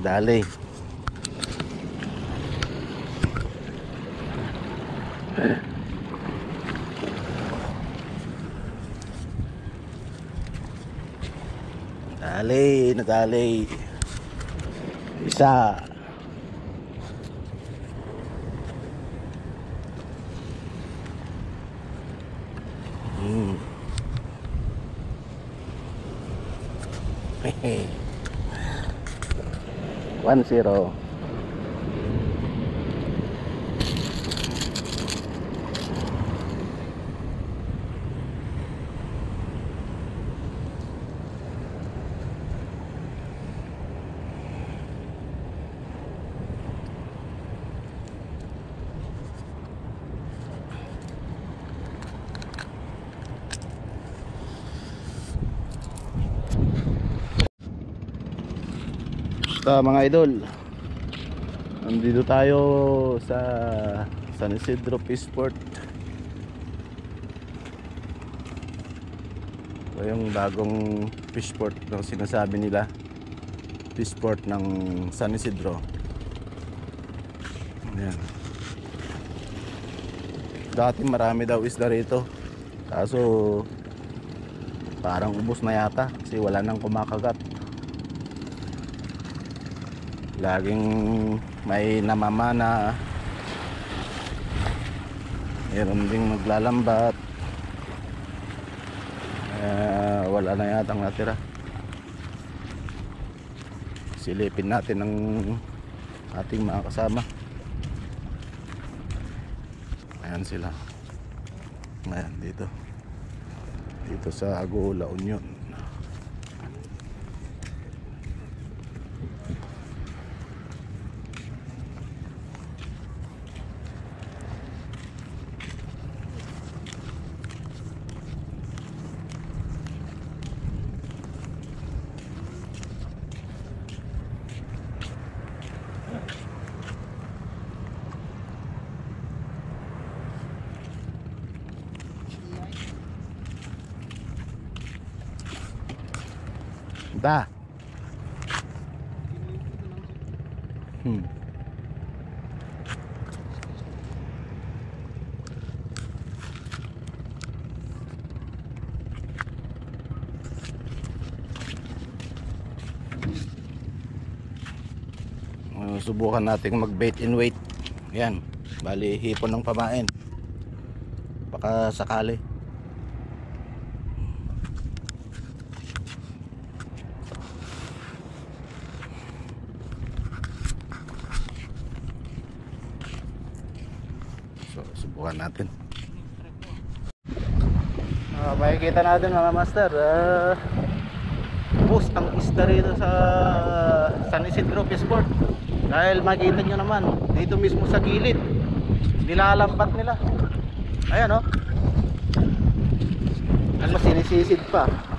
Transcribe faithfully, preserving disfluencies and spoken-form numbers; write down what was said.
Dali. Dali, nadali. Isa. Hmm. One zero. Basta mga idol, nandito tayo sa San Isidro Fishport. Ito yung bagong fishport na sinasabi nila, fishport ng San Isidro. Ayan. Dati marami daw isda rito, kaso parang ubos na yata kasi wala nang kumakagat. Laging may namamana, mayroon ding maglalambat, uh, wala na yatang natira. Silipin natin ng ating mga kasama. Ayan sila. Ayan dito, dito sa Agoola Union. Da. Hmm. Uh, subukan nating mag bait and wait. Yan, bali hipon ng pamain. Baka sakali. So, subukan natin. Uh, makikita natin mga master, uh, bus ang isda rito sa San Isidro Fishport. Dahil makikita nyo naman, dito mismo sa gilid, nilalambat nila. Ayan o. Oh. Ano, sinisisid pa.